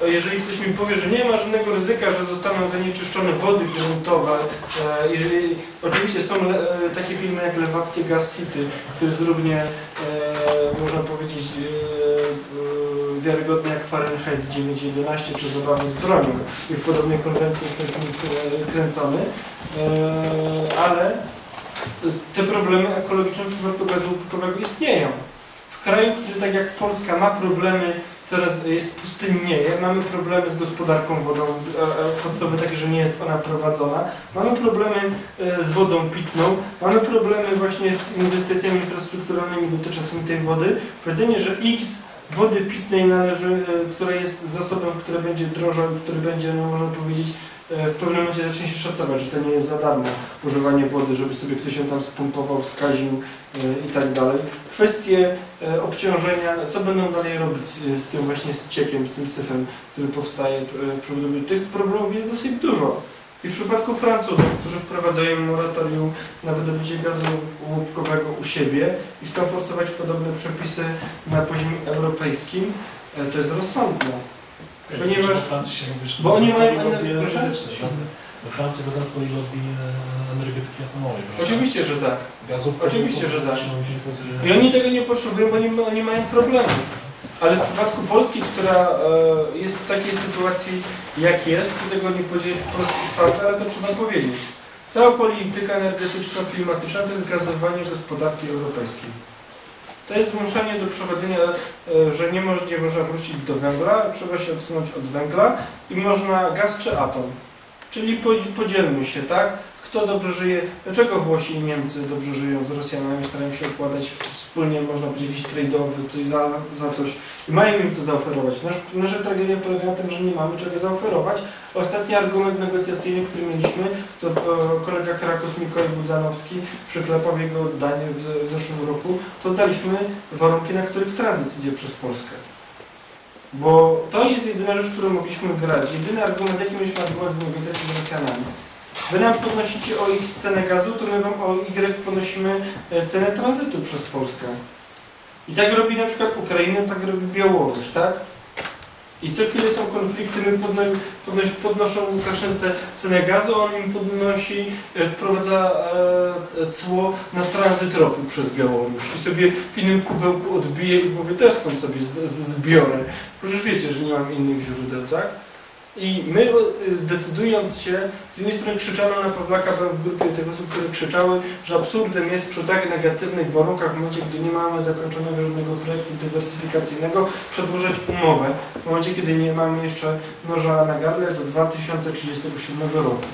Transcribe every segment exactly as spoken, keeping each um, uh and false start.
jeżeli ktoś mi powie, że nie ma żadnego ryzyka, że zostaną zanieczyszczone wody gruntowe, e, jeżeli, oczywiście są e, takie filmy jak lewackie Gas City, które jest równie, e, można powiedzieć, e, wiarygodne jak Fahrenheit dziewięć jedenaście czy Zabawy z bronią i w podobnej konwencji jest ten film kręcony, e, ale te problemy ekologiczne w przypadku gazu łupkowego istnieją. W kraju, który tak jak Polska ma problemy, teraz jest pustynnieje, mamy problemy z gospodarką wodą, podstawowe takie, że nie jest ona prowadzona, mamy problemy z wodą pitną, mamy problemy właśnie z inwestycjami infrastrukturalnymi dotyczącymi tej wody. Powiedzenie, że X wody pitnej należy, która jest zasobem, który będzie drożał, który będzie, no można powiedzieć, w pewnym momencie zacznie się szacować, że to nie jest za darmo używanie wody, żeby sobie ktoś ją tam spompował, skaził i tak dalej. Kwestie obciążenia, co będą dalej robić z tym właśnie ściekiem, z tym syfem, który powstaje przy wydobyciu. Tych problemów jest dosyć dużo. I w przypadku Francuzów, którzy wprowadzają moratorium na wydobycie gazu łupkowego u siebie i chcą forsować podobne przepisy na poziomie europejskim, to jest rozsądne. Ponieważ, bo oni mają energetykę. We Francji zatem stoi lobby energetyki atomowej. Oczywiście, że tak. Gazu, Oczywiście, że tak. I oni tego nie potrzebują, bo oni, oni mają problemy. Ale w przypadku Polski, która e, jest w takiej sytuacji, jak jest, to tego nie powiedzieć wprost i twardo, ale to trzeba powiedzieć. Cała polityka energetyczna, klimatyczna to jest gazowanie gospodarki europejskiej. To jest zmuszenie do przechodzenia, że nie, moż, nie można wrócić do węgla, trzeba się odsunąć od węgla i można gaz czy atom. Czyli podzielmy się, tak? Kto dobrze żyje, dlaczego Włosi i Niemcy dobrze żyją z Rosjanami, starają się układać wspólnie, można powiedzieć, jakiś trade'owy, coś za, za coś i mają im co zaoferować. Nasz, nasza tragedia polega na tym, że nie mamy czego zaoferować. Ostatni argument negocjacyjny, który mieliśmy, to kolega Krakos Mikołaj Budzanowski przyklepał jego oddanie w, w zeszłym roku, to daliśmy warunki, na których tranzyt idzie przez Polskę. Bo to jest jedyna rzecz, którą mogliśmy grać. Jedyny argument, jaki mieliśmy argument w negocjacji z Rosjanami. Wy nam podnosicie o X cenę gazu, to my wam o Y podnosimy cenę tranzytu przez Polskę. I tak robi na przykład Ukraina, tak robi Białoruś, tak? I co chwilę są konflikty, my podno, podnoś, podnoszą Łukaszence cenę gazu, on im podnosi, wprowadza e, cło na tranzyt ropy przez Białoruś i sobie w innym kubełku odbije i mówi, to skąd sobie z, z, zbiorę. Przecież wiecie, że nie mam innych źródeł, tak? I my, decydując się, z jednej strony krzyczano na Pawlaka, byłem w grupie tych osób, które krzyczały, że absurdem jest przy tak negatywnych warunkach, w momencie, gdy nie mamy zakończonego żadnego projektu dywersyfikacyjnego, przedłużać umowę, w momencie, kiedy nie mamy jeszcze noża na gardle do dwa tysiące trzydziestego siódmego roku.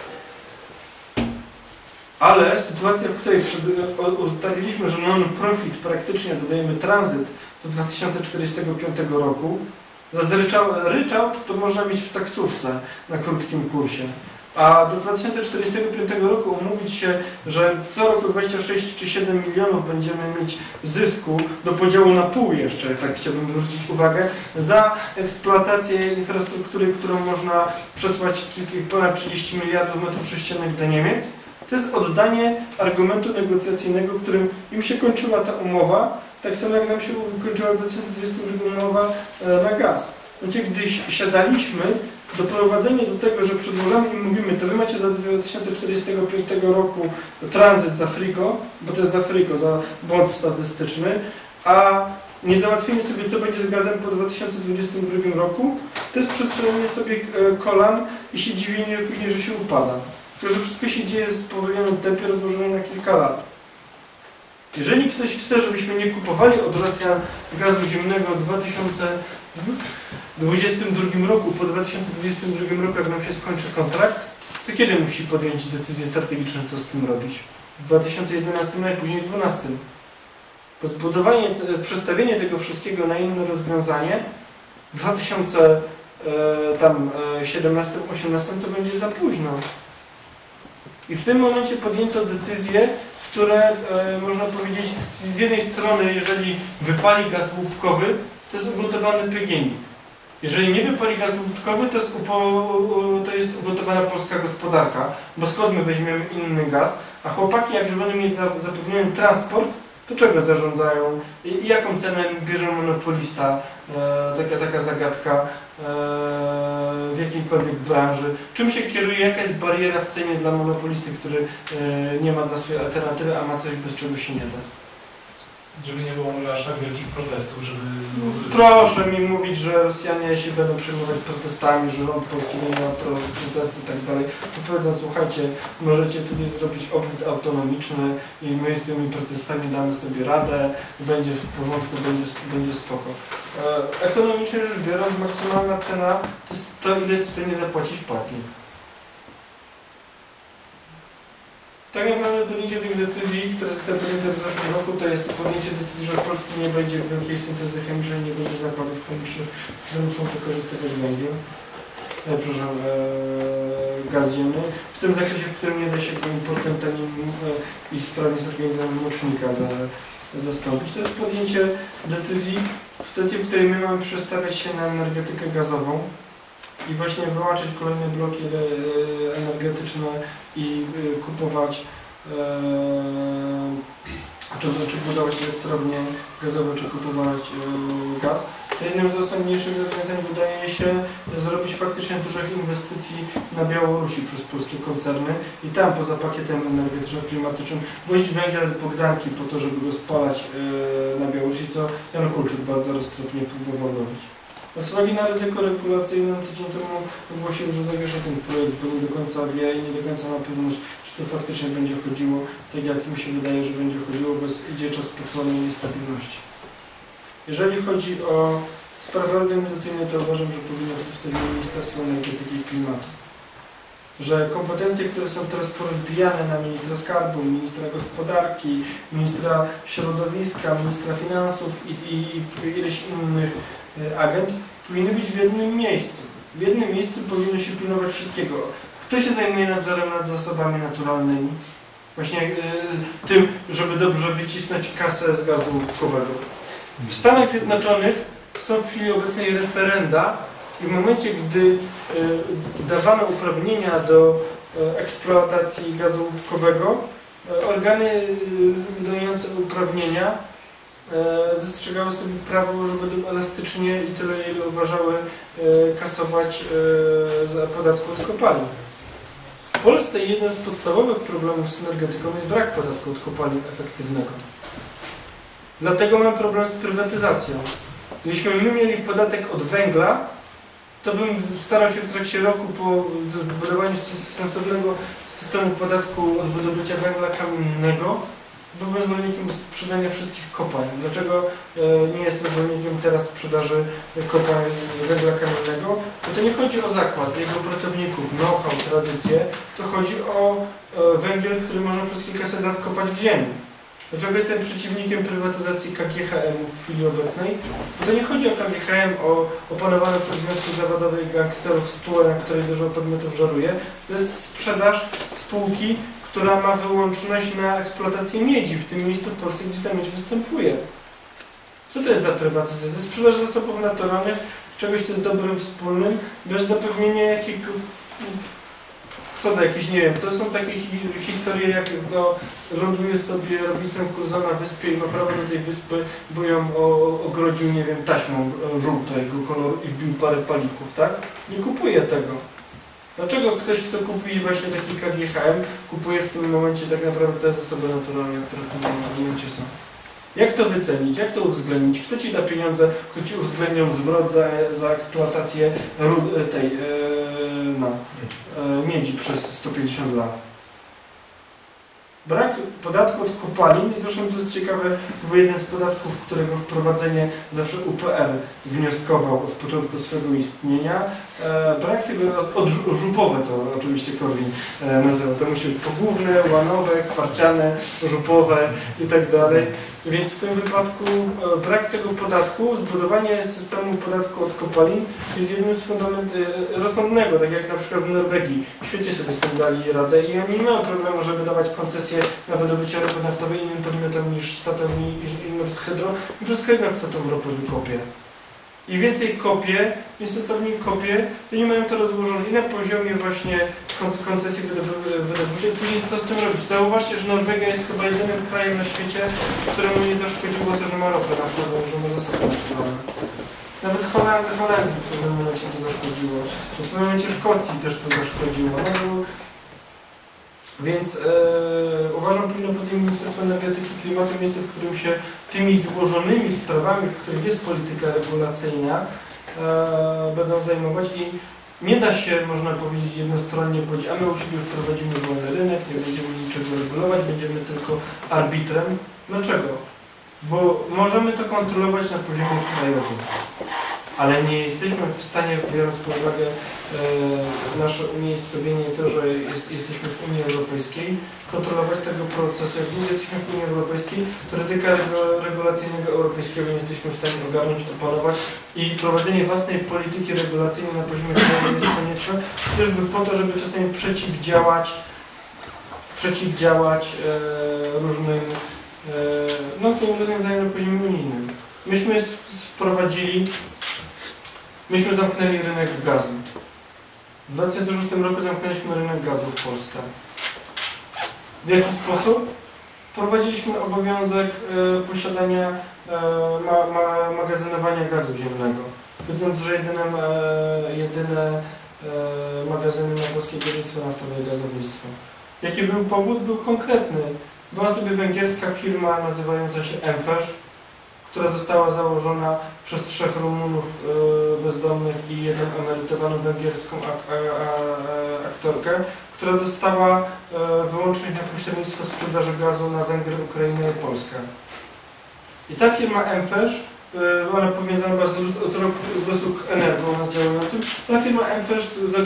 Ale sytuacja, w której ustaliliśmy, że non-profit praktycznie dodajemy tranzyt do dwa tysiące czterdziestego piątego roku, za ryczałt to można mieć w taksówce na krótkim kursie. A do dwa tysiące czterdziestego piątego roku umówić się, że co roku dwadzieścia sześć czy siedem milionów będziemy mieć zysku do podziału na pół jeszcze, tak chciałbym zwrócić uwagę, za eksploatację infrastruktury, którą można przesłać kilka, ponad trzydzieści miliardów metrów sześciennych do Niemiec. To jest oddanie argumentu negocjacyjnego, którym im się kończyła ta umowa, tak samo jak nam się kończyła w dwa tysiące dwudziestym drugim umowa na gaz. Znaczy, gdy siadaliśmy, doprowadzenie do tego, że przedłużamy i mówimy, to wy macie do dwa tysiące czterdziestego piątego roku tranzyt za friko, bo to jest za friko, za błąd statystyczny, a nie załatwimy sobie, co będzie z gazem po dwa tysiące dwudziestym drugim roku, to jest przestrzelenie sobie kolan i się dziwienie później, że się upada. Tylko, że wszystko się dzieje w spowolnionym tempie, rozłożone na kilka lat. Jeżeli ktoś chce, żebyśmy nie kupowali od Rosjan gazu ziemnego w dwa tysiące dwudziestym drugim roku, po dwa tysiące dwudziestym drugim roku, jak nam się skończy kontrakt, to kiedy musi podjąć decyzję strategiczną, co z tym robić? W dwa tysiące jedenastym, najpóźniej dwa tysiące dwunastym. Po zbudowanie, przestawienie tego wszystkiego na inne rozwiązanie w dwa tysiące siedemnastym osiemnastym to będzie za późno. I w tym momencie podjęto decyzje, które, e, można powiedzieć, z jednej strony, jeżeli wypali gaz łupkowy, to jest ugotowany P G N I G. Jeżeli nie wypali gaz łupkowy, to jest, upo, to jest ugotowana polska gospodarka, bo skąd my weźmiemy inny gaz, a chłopaki, jak już będą mieć zapewniony transport, to czego zarządzają i jaką cenę bierze monopolista, e, taka, taka zagadka, w jakiejkolwiek branży. Czym się kieruje, jaka jest bariera w cenie dla monopolisty, który nie ma dla swojej alternatywy, a ma coś, bez czego się nie da? Żeby nie było może aż tak wielkich protestów, żeby... Proszę mi mówić, że Rosjanie się będą przejmować protestami, że rząd polski nie ma protestu i tak dalej. To powiedzą, słuchajcie, możecie tutaj zrobić obwód autonomiczny i my z tymi protestami damy sobie radę, będzie w porządku, będzie, będzie spoko. E, ekonomicznie rzecz biorąc, maksymalna cena to jest to, ile jest w stanie zapłacić płatnik. Tak naprawdę podjęcie tych decyzji, które zostały podjęte w zeszłym roku, to jest podjęcie decyzji, że w Polsce nie będzie wielkiej syntezy chemicznej, nie będzie zakładów chemicznych, które muszą wykorzystywać węgiel, e, przepraszam, e, gaz ziemny, w tym zakresie, w którym nie da się go importem tanim e, i sprawnie zorganizowanym mocznika za, zastąpić. To jest podjęcie decyzji w sytuacji, w której my mamy przestawiać się na energetykę gazową i właśnie wyłączyć kolejne bloki energetyczne i kupować czy, czy budować elektrownie gazowe, czy kupować gaz. To jednym z rozsądniejszych rozwiązań wydaje się zrobić faktycznie dużych inwestycji na Białorusi przez polskie koncerny i tam poza pakietem energetyczno-klimatycznym wozić węgiel z Bogdanki po to, żeby go spalać na Białorusi, co Jan Kulczyk bardzo roztropnie próbował robić. Z uwagi na ryzyko regulacyjne tydzień temu ogłosił, że zawiesza ten projekt, bo nie do końca wie i nie do końca ma pewność, czy to faktycznie będzie chodziło tak, jak mi się wydaje, że będzie chodziło, bo idzie czas potwornej niestabilności. Jeżeli chodzi o sprawy organizacyjne, to uważam, że powinno powstać Ministerstwo Energetyki i Klimatu. Że kompetencje, które są teraz porozbijane na ministra skarbu, ministra gospodarki, ministra środowiska, ministra finansów i, i, i ileś innych agent, powinny być w jednym miejscu. W jednym miejscu powinno się pilnować wszystkiego. Kto się zajmuje nadzorem nad zasobami naturalnymi? Właśnie yy, tym, żeby dobrze wycisnąć kasę z gazu łupkowego. W Stanach Zjednoczonych są w chwili obecnej referenda i w momencie, gdy yy, dawano uprawnienia do yy, eksploatacji gazu łupkowego, yy, organy wydające yy, uprawnienia zastrzegały sobie prawo, że będą elastycznie i tyle, ile uważały kasować za podatku od kopalin. W Polsce jednym z podstawowych problemów z energetyką jest brak podatku od kopalin efektywnego. Dlatego mam problem z prywatyzacją. Gdybyśmy my mieli podatek od węgla, to bym starał się w trakcie roku po wybudowaniu sensownego systemu podatku od wydobycia węgla kamiennego byłbym zwolennikiem sprzedania wszystkich kopalń. Dlaczego nie jestem zwolennikiem teraz sprzedaży kopalń węgla kamiennego? Bo to nie chodzi o zakład, jego pracowników, know-how, tradycję, to chodzi o węgiel, który można przez kilkaset lat kopać w ziemi. Dlaczego jestem przeciwnikiem prywatyzacji K G H M w chwili obecnej? Bo to nie chodzi o K G H M, o opanowane przez związki zawodowe i gangsterów spółek, na której dużo podmiotów żaruje. To jest sprzedaż spółki, która ma wyłączność na eksploatację miedzi w tym miejscu w Polsce, gdzie ta miedź występuje. Co to jest za prywatyzacja? To jest sprzedaż zasobów naturalnych, czegoś, co jest dobrym wspólnym, bez zapewnienia jakiego... Co to jakieś, nie wiem, to są takie hi historie, jak no, ląduje sobie Robinson Crusoe na wyspie i ma prawo do tej wyspy, bo ją o, ogrodził, nie wiem, taśmą żółtego koloru i wbił parę palików, tak? Nie kupuje tego. Dlaczego ktoś, kto kupuje właśnie taki K G H M, kupuje w tym momencie tak naprawdę całe zasoby naturalne, które w tym momencie są? Jak to wycenić? Jak to uwzględnić? Kto Ci da pieniądze, kto Ci uwzględnią zwrot za, za eksploatację tej e, no, e, miedzi przez sto pięćdziesiąt lat? Brak podatku od kopalin, i zresztą to jest ciekawe, to był jeden z podatków, którego wprowadzenie zawsze U P R wnioskował od początku swojego istnienia. E, brak tego, od, od żupowe to oczywiście Korwin e, nazywał, to musi być pogłówne, łanowe, kwarciane, żupowe i tak dalej. Więc w tym wypadku e, brak tego podatku, zbudowanie systemu podatku od kopalin jest jednym z fundamentów e, rozsądnego, tak jak na przykład w Norwegii. Świetnie sobie z tym dali radę i oni nie mają problemu, żeby dawać koncesje na wydobycie ropy naftowej innym podmiotom niż Statoil i Norsk-Hydro. I wszystko jedno, kto tą ropę wykopie. Im więcej kopie, im stosowniej kopie, to nie mają to rozłożone i na poziomie właśnie koncesji wydobycia. Później co z tym robić? Zauważcie, że Norwegia jest chyba jedynym krajem na świecie, któremu nie zaszkodziło to, że ma ropę naftową, że ma zasoby naturalne. Nawet Holandy, Holandii w pewnym momencie to zaszkodziło. W pewnym momencie Szkocji też to zaszkodziło. No, bo... Więc e, uważam, że powinno być Ministerstwo Energetyki i Klimatu miejsce, w którym się tymi złożonymi sprawami, w których jest polityka regulacyjna, e, będą zajmować i nie da się, można powiedzieć, jednostronnie powiedzieć, a my u siebie wprowadzimy wolny rynek, nie będziemy niczego regulować, będziemy tylko arbitrem. Dlaczego? Bo możemy to kontrolować na poziomie krajowym, ale nie jesteśmy w stanie, biorąc pod uwagę e, nasze umiejscowienie, to, że jest, jesteśmy w Unii Europejskiej, kontrolować tego procesu. Jak długo jesteśmy w Unii Europejskiej, to ryzyka regulacyjnego europejskiego nie jesteśmy w stanie ogarnąć, opanować i prowadzenie własnej polityki regulacyjnej na poziomie krajowym jest konieczne, chociażby po to, żeby czasami przeciwdziałać, przeciwdziałać e, różnym no z tym rozwiązaniem na poziomie unijnym. Myśmy wprowadzili, myśmy zamknęli rynek gazu. W dwa tysiące szóstym roku zamknęliśmy rynek gazu w Polsce. W jaki sposób? Wprowadziliśmy obowiązek e, posiadania, e, ma, ma, magazynowania gazu ziemnego. Wiedząc, że jedyne, e, jedyne e, magazyny na polskie górnictwo naftowe i gazownictwo. Jaki był powód? Był konkretny. Była sobie węgierska firma nazywająca się Enfesz, która została założona przez trzech Rumunów y, bezdomnych i jedną emerytowaną węgierską ak a, a, aktorkę, która dostała y, wyłącznie na pośrednictwo sprzedaży gazu na Węgry, Ukrainę i Polskę. I ta firma Enfesz, y, ona powiązana była z, z, z Rosuk Energo u nas działającym, ta firma Enfesz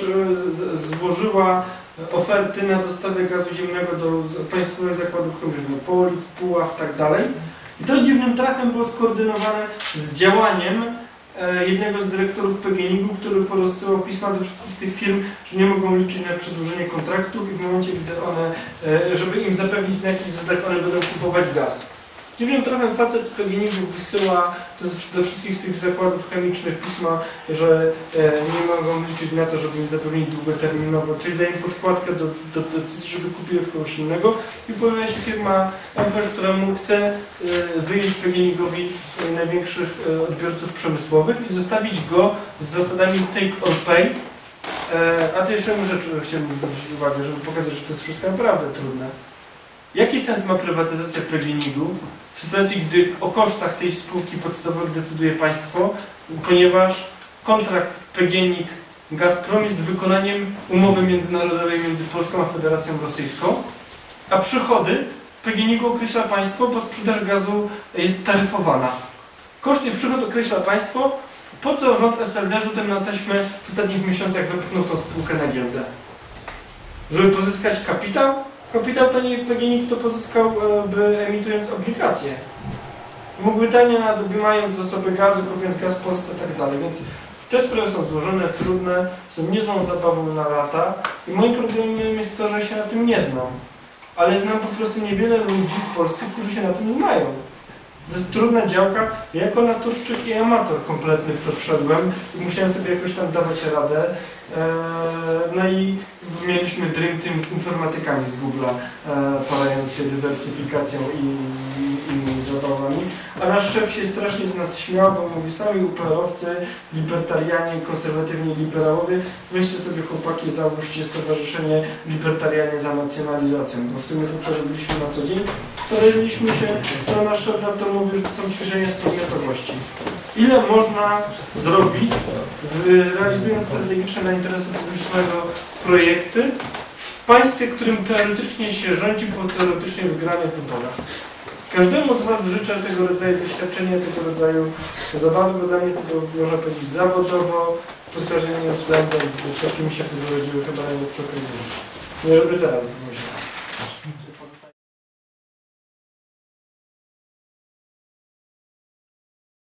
złożyła oferty na dostawę gazu ziemnego do państwowych zakładów chemicznych, Polic, Puław i tak dalej. I to dziwnym trafem było skoordynowane z działaniem e, jednego z dyrektorów P G N I G-u, który porozsyłał pisma do wszystkich tych firm, że nie mogą liczyć na przedłużenie kontraktów i w momencie, gdy one, e, żeby im zapewnić na jakiś zadak, one będą kupować gaz. Dziwnym trafem facet z P G N I G-u wysyła do, do wszystkich tych zakładów chemicznych pisma, że e, nie mogą liczyć na to, żeby im zapewnić długoterminowo, czyli daje im podkładkę do, do, do decyzji, żeby kupili od kogoś innego i pojawia się firma Enfesz, która mu chce e, wyjąć P G N I G-owi e, największych e, odbiorców przemysłowych i zostawić go z zasadami take or pay. E, a to jeszcze jedną rzecz chciałbym zwrócić uwagę, żeby pokazać, że to jest wszystko naprawdę trudne. Jaki sens ma prywatyzacja P G N I G-u w sytuacji, gdy o kosztach tej spółki podstawowych decyduje państwo, ponieważ kontrakt P G N I G Gazprom jest wykonaniem umowy międzynarodowej między Polską a Federacją Rosyjską, a przychody P G N I G określa państwo, bo sprzedaż gazu jest taryfowana. Koszt i przychód określa państwo. Po co rząd S L D rzutem na taśmę w ostatnich miesiącach wypchnął tą spółkę na giełdę? Żeby pozyskać kapitał? Kapitał taniej P G N I G to pozyskałby emitując obligacje. Mógłby taniej, mając zasoby gazu, kupując gaz w Polsce i tak dalej. Więc te sprawy są złożone, trudne, są niezłą zabawą na lata i moim problemem jest to, że się na tym nie znam. Ale znam po prostu niewiele ludzi w Polsce, którzy się na tym znają. To jest trudna działka. Ja jako naturszczyk i amator kompletny w to wszedłem i musiałem sobie jakoś tam dawać radę. No i mieliśmy Dream Team z informatykami z Google'a, parając się dywersyfikacją i innymi zabawami. A nasz szef się strasznie z nas śmiał, bo mówi, sami uperowcy, libertarianie, konserwatywni liberałowie, weźcie sobie chłopaki, załóżcie stowarzyszenie Libertarianie za nacjonalizacją. Bo w sumie to, co robiliśmy na co dzień, staraliśmy się, to nasz szef na to mówił, że to są ćwiczenia stopniowości. Ile można zrobić, realizując strategiczne na interesu publicznego projekty w państwie, którym teoretycznie się rządzi po teoretycznie wygranych wyborach. Każdemu z Was życzę tego rodzaju doświadczenia, tego rodzaju zabawy, bo dla mnie to było, można powiedzieć, zawodowo, pod każdym względem, z jakimi się wyrodziły chyba najlepsze okazje. Nie żeby teraz.